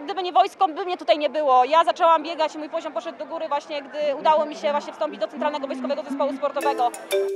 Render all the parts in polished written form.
gdyby nie wojsko, by mnie tutaj nie było. Ja zaczęłam biegać i mój poziom poszedł do góry właśnie, gdy udało mi się właśnie wstąpić do Centralnego Wojskowego Zespołu Sportowego.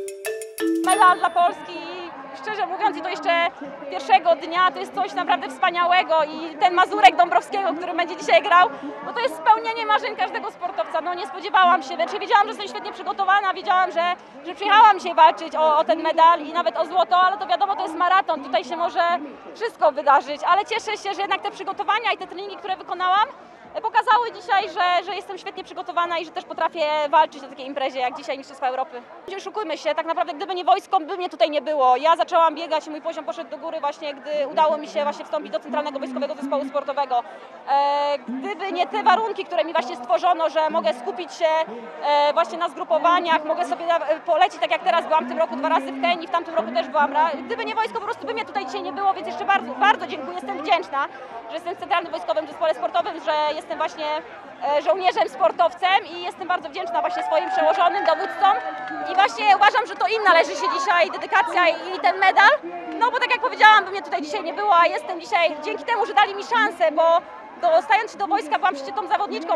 Medal dla Polski, szczerze mówiąc, i to jeszcze pierwszego dnia, to jest coś naprawdę wspaniałego i ten Mazurek Dąbrowskiego, który będzie dzisiaj grał, no to jest spełnienie marzeń każdego sportowca. No nie spodziewałam się, znaczy wiedziałam, że jestem świetnie przygotowana, wiedziałam, że przyjechałam dzisiaj walczyć o ten medal i nawet o złoto, ale to wiadomo, to jest maraton, tutaj się może wszystko wydarzyć, ale cieszę się, że jednak te przygotowania i te treningi, które wykonałam, pokazały dzisiaj, że jestem świetnie przygotowana i że też potrafię walczyć na takiej imprezie jak dzisiaj Mistrzostwa Europy. Nie oszukujmy się, tak naprawdę gdyby nie wojsko, by mnie tutaj nie było. Ja zaczęłam biegać i mój poziom poszedł do góry właśnie, gdy udało mi się właśnie wstąpić do Centralnego Wojskowego Zespołu Sportowego. Gdyby nie te warunki, które mi właśnie stworzono, że mogę skupić się właśnie na zgrupowaniach, mogę sobie polecić, tak jak teraz byłam w tym roku 2 razy w Kenii, w tamtym roku też byłam. Gdyby nie wojsko, po prostu by mnie tutaj dzisiaj nie było, więc jeszcze bardzo, bardzo dziękuję, jestem wdzięczna, że jestem w Centralnym Wojskowym Zespole Sportowym, że jestem właśnie żołnierzem, sportowcem i jestem bardzo wdzięczna właśnie swoim przełożonym, dowódcom i właśnie uważam, że to im należy się dzisiaj dedykacja i ten medal, no bo tak jak powiedziałam, by mnie tutaj dzisiaj nie było, a jestem dzisiaj dzięki temu, że dali mi szansę, bo dostając się do wojska byłam przecież zawodniczką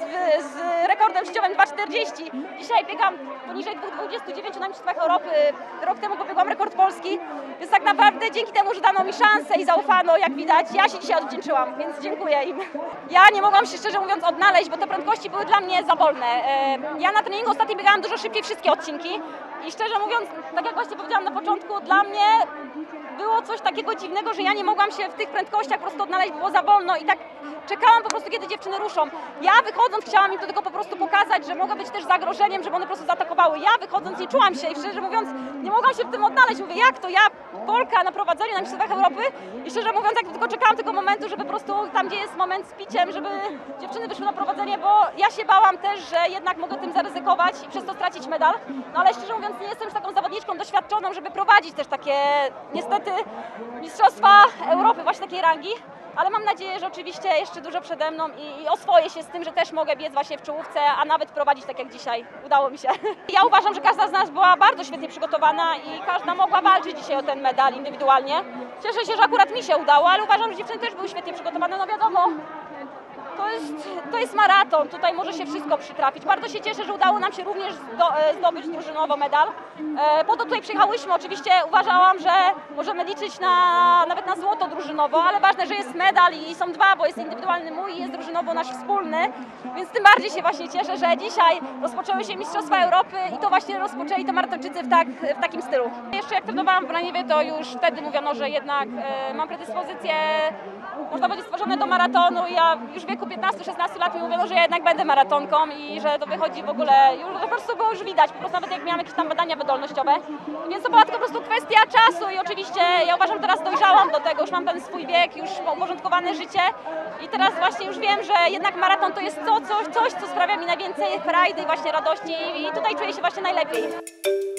z rekordem życiowym 2,40. Dzisiaj biegam poniżej 2,29 na Mistrzostwach Europy. Rok temu pobiegłam rekord Polski, więc tak naprawdę dzięki temu, że dano mi szansę i zaufano, jak widać, ja się dzisiaj odwdzięczyłam, więc dziękuję im. Ja nie mogłam się szczerze mówiąc odnaleźć, bo te prędkości były dla mnie za wolne. Ja na treningu ostatnio biegałam dużo szybciej wszystkie odcinki i szczerze mówiąc, tak jak właśnie powiedziałam na początku, dla mnie było coś takiego dziwnego, że ja nie mogłam się w tych prędkościach po prostu odnaleźć, było za wolno i tak czekałam po prostu, kiedy dziewczyny ruszą. Ja wychodząc chciałam im to tylko po prostu pokazać, że mogę być też zagrożeniem, żeby one po prostu zaatakowały. Ja wychodząc nie czułam się i szczerze mówiąc nie mogłam się w tym odnaleźć. Mówię, jak to ja, Polka na prowadzeniu na Mistrzostwach Europy i szczerze mówiąc, jak tylko czekałam tego momentu, żeby po prostu tam, gdzie jest moment z piciem, żeby dziewczyny wyszły na prowadzenie, bo ja się bałam też, że jednak mogę tym zaryzykować i przez to stracić medal. No ale szczerze mówiąc nie jestem już taką zawodniczką doświadczoną, żeby prowadzić też takie niestety Mistrzostwa Europy właśnie takiej rangi. Ale mam nadzieję, że oczywiście jeszcze dużo przede mną i oswoję się z tym, że też mogę biec właśnie w czołówce, a nawet prowadzić tak jak dzisiaj. Udało mi się. Ja uważam, że każda z nas była bardzo świetnie przygotowana i każda mogła walczyć dzisiaj o ten medal indywidualnie. Cieszę się, że akurat mi się udało, ale uważam, że dziewczyny też były świetnie przygotowane. No wiadomo, to jest maraton, tutaj może się wszystko przytrafić. Bardzo się cieszę, że udało nam się również zdobyć drużynowo medal. Po to tutaj przyjechałyśmy, oczywiście uważałam, że możemy liczyć nawet na złoto drużynowo, ale ważne, że jest medal i są 2, bo jest indywidualny mój i jest drużynowo nasz wspólny, więc tym bardziej się właśnie cieszę, że dzisiaj rozpoczęły się Mistrzostwa Europy i to właśnie rozpoczęli to maratończycy w takim stylu. Jeszcze jak trenowałam w Braniewie, to już wtedy mówiono, że jednak mam predyspozycje, można powiedzieć, stworzone do maratonu i ja już w wieku 15-16 lat mi mówiono, że ja jednak będę maratonką i że to wychodzi w ogóle, już po prostu było już widać, po prostu nawet jak miałam jakieś tam badania wydolnościowe. Więc to była tylko po prostu kwestia czasu i oczywiście ja uważam, że teraz dojrzałam do tego, już mam ten swój wiek, już uporządkowane życie i teraz właśnie już wiem, że jednak maraton to jest coś, co sprawia mi najwięcej frajdy i właśnie radości i tutaj czuję się właśnie najlepiej.